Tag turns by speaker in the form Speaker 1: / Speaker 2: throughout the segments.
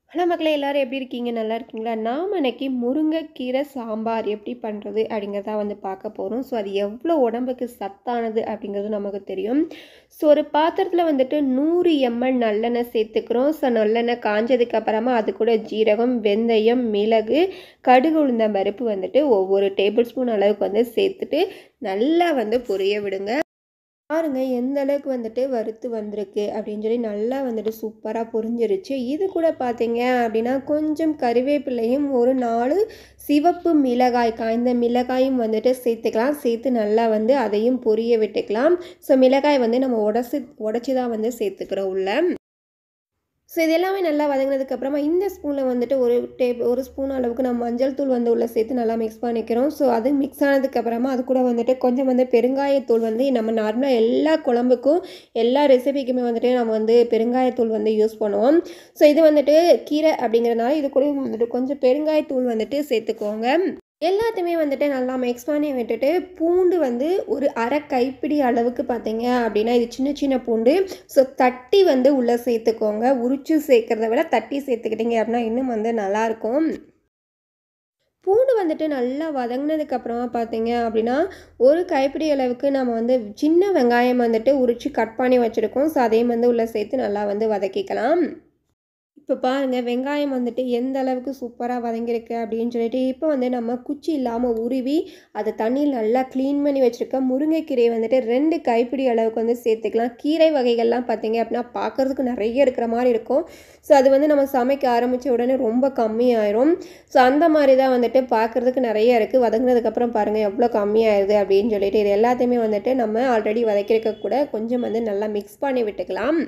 Speaker 1: Hello மக்களே, எல்லாரும் எப்படி இருக்கீங்க? நல்லா இருக்கீங்களா? நாம் இன்னைக்கு முருங்கைக்கீரை சாம்பார் எப்படி பண்ணுறது அப்படிங்கிறத பார்க்க போகிறோம். ஸோ அது எவ்வளோ உடம்புக்கு சத்தானது அப்படிங்கிறது நமக்கு தெரியும். ஸோ ஒரு பாத்திரத்தில் 100 ml நல்லெண்ணெய் சேர்த்துக்கிறோம். ஸோ நல்லெண்ணெய் காஞ்சதுக்கு அப்புறமா அது கூட ஜீரகம், வெந்தயம், மிளகு, கடுகு, உளுந்தம் பருப்பு ஒவ்வொரு டேபிள் ஸ்பூன் அளவுக்கு சேர்த்துட்டு நல்லா பொரிய விடுங்க. பாருங்க எந்த அளவுக்கு வறுத்து வந்திருக்கு அப்படின்னு சொல்லி நல்லா சூப்பராக பொரிஞ்சிருச்சு. இது கூட பார்த்தீங்க அப்படின்னா கொஞ்சம் கறிவேப்பிலையும் ஒரு 4 சிவப்பு மிளகாய், காய்ந்த மிளகாயும் சேர்த்துக்கலாம். சேர்த்து நல்லா அதையும் பொரிய விட்டுக்கலாம். ஸோ மிளகாய் நம்ம உடச்சி தான் சேர்த்துக்கிறோம் உள்ள. ஸோ இது எல்லாமே நல்லா வதங்கினதுக்கப்புறமா இந்த ஸ்பூனில் ஒரு ஸ்பூன் அளவுக்கு நம்ம மஞ்சள் தூள் உள்ளே சேர்த்து நல்லா மிக்ஸ் பண்ணிக்கிறோம். ஸோ அது மிக்ஸ் ஆனதுக்கப்புறமா அது கூட கொஞ்சம் பெருங்காயத்தூள் நம்ம நார்மலாக எல்லா குழம்புக்கும் எல்லா ரெசிபிக்குமே நம்ம பெருங்காயத்தூள் யூஸ் பண்ணுவோம். ஸோ இது கீரை அப்படிங்கிறனால இது கூட கொஞ்சம் பெருங்காயத்தூள் சேர்த்துக்கோங்க. எல்லாத்தையுமே நல்லா மிக்ஸ் பண்ணி விட்டுட்டு பூண்டு ஒரு அரை கைப்பிடி அளவுக்கு பார்த்தீங்க அப்படின்னா இது சின்ன சின்ன பூண்டு. ஸோ தட்டி உள்ளே சேர்த்துக்கோங்க. உரிச்சு சேர்க்குறத விட தட்டி சேர்த்துக்கிட்டீங்க அப்படின்னா இன்னும் நல்லாயிருக்கும். பூண்டு நல்லா வதங்கினதுக்கப்புறமா பார்த்தீங்க அப்படின்னா ஒரு கைப்பிடி அளவுக்கு நம்ம சின்ன வெங்காயம் உரித்து கட் பண்ணி வச்சுருக்கோம். ஸோ அதையும் உள்ளே சேர்த்து நல்லா வதக்கிக்கலாம். இப்போ பாருங்கள் வெங்காயம் எந்த அளவுக்கு சூப்பராக வதங்கியிருக்கு அப்படின்னு சொல்லிட்டு இப்போ நம்ம குச்சி இல்லாமல் உருவி அதை தண்ணியில் நல்லா க்ளீன் பண்ணி வச்சுருக்க முருங்கைக்கீரையை 2 கைப்பிடி அளவுக்கு சேர்த்துக்கலாம். கீரை வகைகள்லாம் பார்த்தீங்க அப்படின்னா பார்க்குறதுக்கு நிறைய இருக்கிற மாதிரி இருக்கும். ஸோ அது நம்ம சமைக்க ஆரம்பித்த உடனே ரொம்ப கம்மியாயிரும். ஸோ அந்த மாதிரி தான் பார்க்குறதுக்கு நிறைய இருக்குது. வதங்கினதுக்கப்புறம் பாருங்கள் எவ்வளோ கம்மியாயிருது அப்படின்னு சொல்லிட்டு இது எல்லாத்தையுமே நம்ம ஆல்ரெடி வதக்கியிருக்க கூட கொஞ்சம் நல்லா மிக்ஸ் பண்ணி விட்டுக்கலாம்.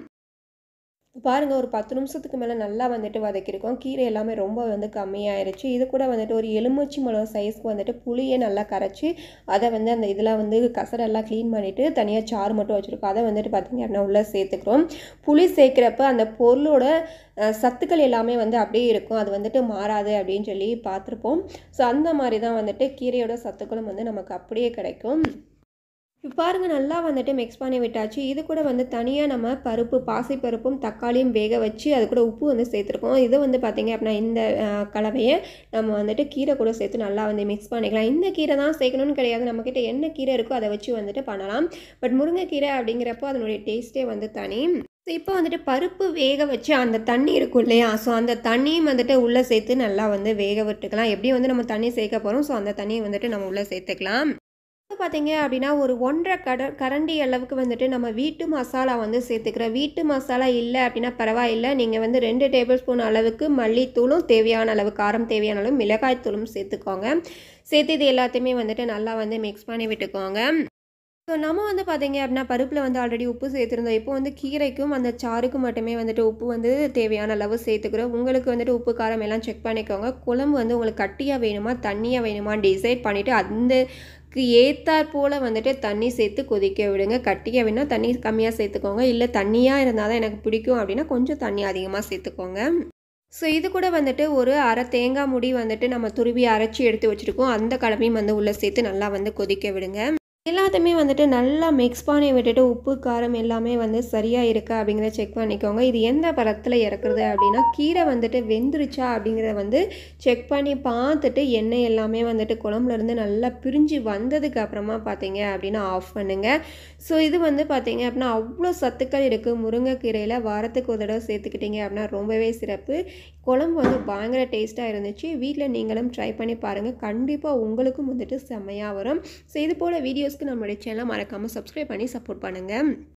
Speaker 1: பாருங்கள் ஒரு 10 நிமிஷத்துக்கு மேலே நல்லா வதக்கியிருக்கோம். கீரை எல்லாமே ரொம்ப கம்மியாயிருச்சு. இது கூட ஒரு எலுமிச்சை பழம் சைஸ்க்கு புளியை நல்லா கரைச்சி அதை அந்த இதில் கசரெல்லாம் க்ளீன் பண்ணிவிட்டு தனியாக சாறு மட்டும் வச்சுருக்கோம். அதை பார்த்திங்க அப்படின்னா உள்ளே சேர்த்துக்கிறோம். புளி சேர்க்குறப்ப அந்த பொருளோட சத்துக்கள் எல்லாமே அப்படியே இருக்கும். அது மாறாது அப்படின்னு சொல்லி பார்த்துருப்போம். ஸோ அந்த மாதிரி தான் கீரையோட சத்துக்களும் நமக்கு அப்படியே கிடைக்கும். இப்போ பாருங்கள் நல்லா மிக்ஸ் பண்ணி விட்டாச்சு. இது கூட தனியாக நம்ம பாசிப்பருப்பும் தக்காளியும் வேக வச்சு அது கூட உப்பு சேர்த்துருக்கோம். இதை பார்த்தீங்க அப்படின்னா இந்த கலவையை நம்ம கீரை கூட சேர்த்து நல்லா மிக்ஸ் பண்ணிக்கலாம். இந்த கீரை தான் சேர்க்கணும்னு கிடையாது. நம்மக்கிட்ட என்ன கீரை இருக்கோ அதை வச்சு பண்ணலாம். பட் முருங்கைக்கீரை அப்படிங்கிறப்போ அதனுடைய டேஸ்ட்டே தனி. ஸோ இப்போ பருப்பு வேக வச்சு அந்த தண்ணி இருக்கும் இல்லையா, ஸோ அந்த தண்ணியும் உள்ளே சேர்த்து நல்லா வேக விட்டுக்கலாம். எப்படியும் நம்ம தண்ணி சேர்க்க போகிறோம். ஸோ அந்த தண்ணியை நம்ம உள்ளே சேர்த்துக்கலாம். பார்த்தீங்க அப்படின்னா ஒரு 1.5 கரண்டி அளவுக்கு நம்ம வீட்டு மசாலா சேர்த்துக்கிறோம். வீட்டு மசாலா இல்லை அப்படின்னா பரவாயில்லை. நீங்கள் 2 டேபிள் ஸ்பூன் அளவுக்கு மல்லித்தூளும் தேவையான அளவு காரம் தேவையான அளவு மிளகாய்த்தூளும் சேர்த்துக்கோங்க. சேர்த்து இது எல்லாத்தையுமே நல்லா மிக்ஸ் பண்ணி விட்டுக்கோங்க. ஸோ நம்ம பார்த்தீங்க அப்படின்னா பருப்பில் ஆல்ரெடி உப்பு சேர்த்துருந்தோம். இப்போ கீரைக்கும் அந்த சாருக்கு மட்டுமே உப்பு தேவையான அளவு சேர்த்துக்கிறோம். உங்களுக்கு உப்பு காரம் எல்லாம் செக் பண்ணிக்கோங்க. குழம்பு உங்களுக்கு கட்டியாக வேணுமா தண்ணியாக வேணுமான்னு டிசைட் பண்ணிவிட்டு அதுக்கு ஏற்றாற் போல் தண்ணி சேர்த்து கொதிக்க விடுங்க. கட்டியாக வேணால் தண்ணி கம்மியாக சேர்த்துக்கோங்க. இல்லை தண்ணியாக இருந்தால் தான் எனக்கு பிடிக்கும் அப்படின்னா கொஞ்சம் தண்ணி அதிகமாக சேர்த்துக்கோங்க. ஸோ இது கூட ஒரு அரை தேங்காய் முடி நம்ம துருவி அரைச்சி எடுத்து வச்சுருக்கோம். அந்த கலவையும் உள்ளே சேர்த்து நல்லா கொதிக்க விடுங்க. எல்லாத்தையுமே நல்லா மிக்ஸ் பண்ணி விட்டுட்டு உப்பு காரம் எல்லாமே சரியாக இருக்கா அப்படிங்கிறத செக் பண்ணிக்கோங்க. இது எந்த பதத்தில் இறக்குறது அப்படின்னா கீரை வெந்துருச்சா அப்படிங்கிறத செக் பண்ணி பார்த்துட்டு எண்ணெய் எல்லாமே குழம்புலேருந்து நல்லா பிரிஞ்சு வந்ததுக்கு அப்புறமா பார்த்தீங்க அப்படின்னா ஆஃப் பண்ணுங்கள். ஸோ இது பார்த்தீங்க அப்படின்னா அவ்வளோ சத்துக்கள் இருக்குது முருங்கைக்கீரையில். வாரத்துக்கு ஒரு தடவை சேர்த்துக்கிட்டீங்க அப்படின்னா ரொம்பவே சிறப்பு. குழம்பு பயங்கர டேஸ்ட்டாக இருந்துச்சு. வீட்டில் நீங்களும் ட்ரை பண்ணி பாருங்கள். கண்டிப்பாக உங்களுக்கும் செம்மையாக வரும். ஸோ இது போல் வீடியோஸ்க்கு நம்மளுடைய சேனலை மறக்காமல் சப்ஸ்கிரைப் பண்ணி சப்போர்ட் பண்ணுங்கள்.